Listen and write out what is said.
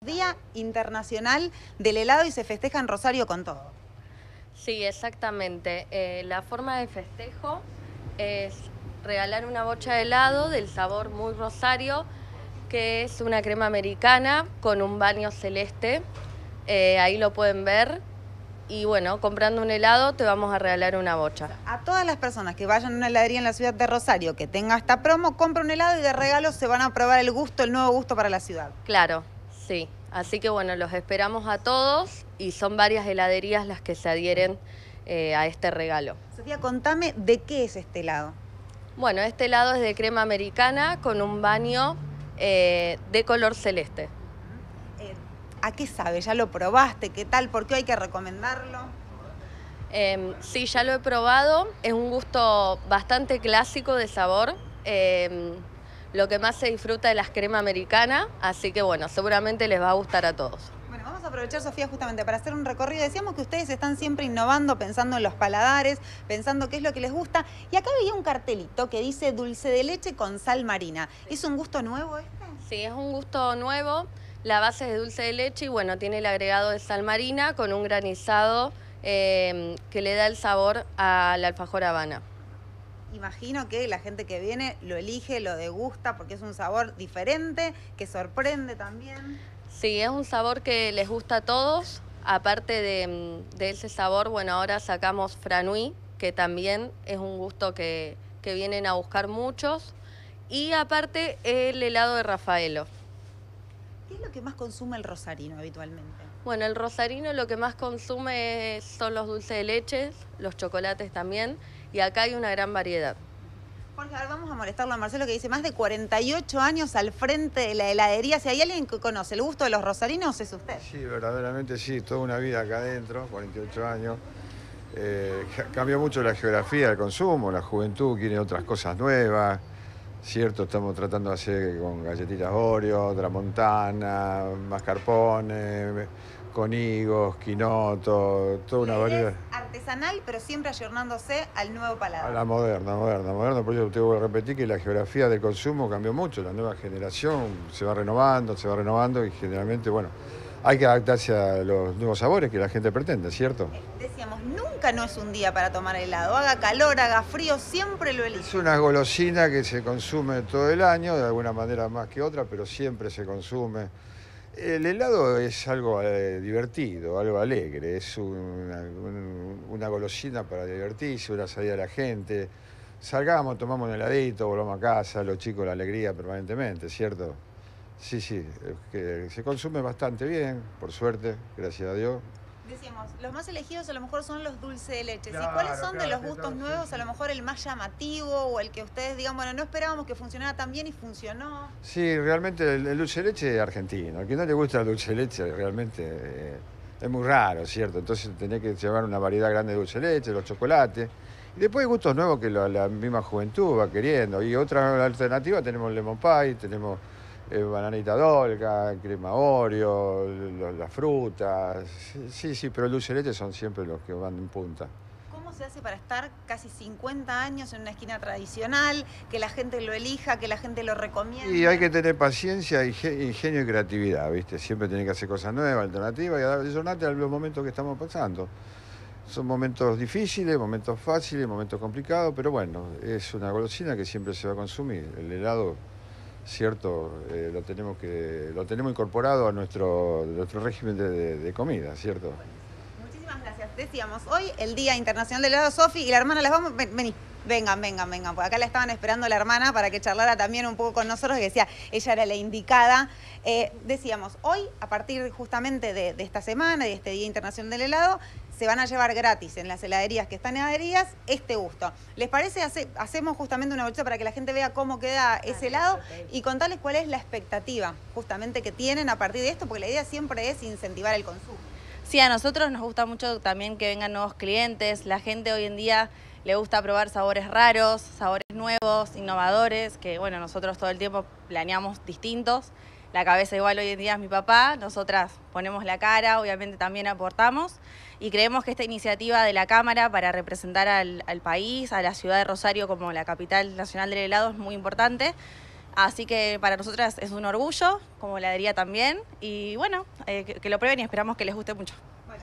Día Internacional del Helado y se festeja en Rosario con todo. Sí, exactamente. La forma de festejo es regalar una bocha de helado del sabor muy Rosario, que es una crema americana con un baño celeste. Ahí lo pueden ver. Y bueno, comprando un helado te vamos a regalar una bocha. A todas las personas que vayan a una heladería en la ciudad de Rosario que tenga esta promo, compra un helado y de regalo se van a probar el gusto, el nuevo gusto para la ciudad. Claro, sí. Así que bueno, los esperamos a todos y son varias heladerías las que se adhieren a este regalo. Sofía, contame de qué es este helado. Bueno, este helado es de crema americana con un baño de color celeste. ¿A qué sabe? ¿Ya lo probaste? ¿Qué tal? ¿Por qué hay que recomendarlo? Sí, ya lo he probado. Es un gusto bastante clásico de sabor. Lo que más se disfruta es la crema americana, así que bueno, seguramente les va a gustar a todos. Bueno, vamos a aprovechar, Sofía, justamente para hacer un recorrido. Decíamos que ustedes están siempre innovando, pensando en los paladares, pensando qué es lo que les gusta. Y acá veía un cartelito que dice dulce de leche con sal marina. ¿Es un gusto nuevo este? Sí, es un gusto nuevo. La base es de dulce de leche y bueno, tiene el agregado de sal marina con un granizado que le da el sabor al alfajor Habana. Imagino que la gente que viene lo elige, lo degusta, porque es un sabor diferente, que sorprende también. Sí, es un sabor que les gusta a todos. Aparte de ese sabor, bueno, ahora sacamos Franui, que también es un gusto que vienen a buscar muchos. Y aparte el helado de Rafaelo. ¿Qué es lo que más consume el rosarino habitualmente? Bueno, el rosarino lo que más consume son los dulces de leche, los chocolates también, y acá hay una gran variedad. Jorge, a ver, vamos a molestarlo a Marcelo, que dice más de 48 años al frente de la heladería. Si hay alguien que conoce el gusto de los rosarinos, es usted. Sí, verdaderamente sí, toda una vida acá adentro, 48 años. Cambió mucho la geografía del consumo, la juventud quiere otras cosas nuevas, ¿cierto? Estamos tratando de hacer con galletitas Oreo, tramontana, mascarpone, con higos, quinoto, toda una variedad. Es artesanal, pero siempre ayornándose al nuevo A paladar. la moderna, por eso te voy a repetir que la geografía del consumo cambió mucho, la nueva generación se va renovando y generalmente, bueno, hay que adaptarse a los nuevos sabores que la gente pretende, ¿cierto? Decíamos, nunca no es un día para tomar helado. Haga calor, haga frío, siempre lo Es elige. una golosina que se consume todo el año, de alguna manera más que otra, pero siempre se consume. El helado es algo divertido, algo alegre, es una golosina para divertirse, una salida a la gente. Salgamos, tomamos un heladito, volvamos a casa, los chicos la alegría permanentemente, ¿cierto? Sí, que se consume bastante bien, por suerte, gracias a Dios. Decíamos, los más elegidos a lo mejor son los dulces de leche. Claro, ¿Y cuáles son de los claro, gustos sí, nuevos? sí. A lo mejor el más llamativo o el que ustedes digan, bueno, no esperábamos que funcionara tan bien y funcionó. Sí, realmente el dulce de leche es argentino. Al que no le gusta el dulce de leche realmente es muy raro, ¿cierto? Entonces tenés que llevar una variedad grande de dulce de leche, los chocolates. Y después hay gustos nuevos que la misma juventud va queriendo. Y otra alternativa tenemos lemon pie, tenemos bananita dolca, crema Oreo, las frutas. Sí, pero el dulce de leche son siempre los que van en punta. ¿Cómo se hace para estar casi 50 años en una esquina tradicional, que la gente lo elija, que la gente lo recomiende? Y hay que tener paciencia, ingenio y creatividad, ¿viste? Siempre tenés que hacer cosas nuevas, alternativas y adaptarte a los momentos que estamos pasando. Son momentos difíciles, momentos fáciles, momentos complicados, pero bueno, es una golosina que siempre se va a consumir. El helado, cierto, lo tenemos incorporado a nuestro régimen de comida, ¿cierto? Muchísimas gracias. Decíamos, hoy el Día Internacional del Helado, Sofi, y la hermana las vamos... Vení. Vengan, porque acá la estaban esperando la hermana para que charlara también un poco con nosotros, que decía, ella era la indicada. Decíamos, hoy, a partir justamente de esta semana, de este Día Internacional del Helado, se van a llevar gratis en las heladerías que están adheridas este gusto. ¿Les parece? Hacemos justamente una bolsa para que la gente vea cómo queda ese helado y contarles cuál es la expectativa justamente que tienen a partir de esto, porque la idea siempre es incentivar el consumo. Sí, a nosotros nos gusta mucho también que vengan nuevos clientes. La gente hoy en día le gusta probar sabores raros, sabores nuevos, innovadores, que bueno, nosotros todo el tiempo planeamos distintos. La cabeza igual hoy en día es mi papá, nosotras ponemos la cara, obviamente también aportamos y creemos que esta iniciativa de la Cámara para representar al país, a la ciudad de Rosario como la capital nacional del helado es muy importante. Así que para nosotras es un orgullo, como heladería también. Y bueno, que lo prueben y esperamos que les guste mucho.